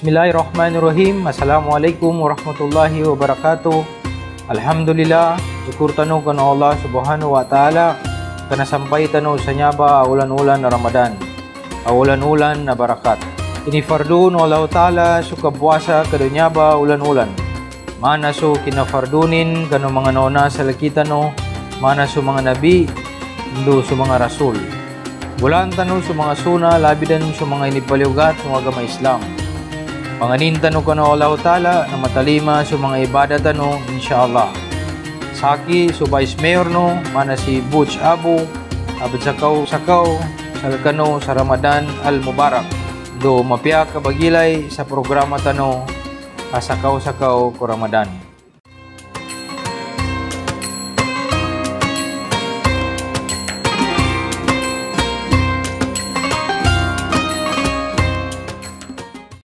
Bismillahirrahmanirrahim. Assalamualaikum warahmatullahi wabarakatuh. Alhamdulillah, syukur tanu kana Allah Subhanahu wa taala kana sampai tanu sa nyaba ulan-ulan na Ramadan. Ulan-ulan na barakat. Ini fardun Allah taala suka puasa kada nyaba ulan-ulan. Mana su kinafardunin kanu mga nona sa lakita no, mana su mga nabi, ndo su mga rasul. Bulan tanu su mga suna labidan su mga inipaliugat ng agama Islam. Panganin tanu kanu Allah taala na matalima sa mga ibadah tanu insyaallah. Saki su Vice Mayor no mana si Butch Abu abad sakaw salkano sa Ramadan Al Mubarak. Do mapia ka bagilay sa programa tanu sakaw ko Ramadan.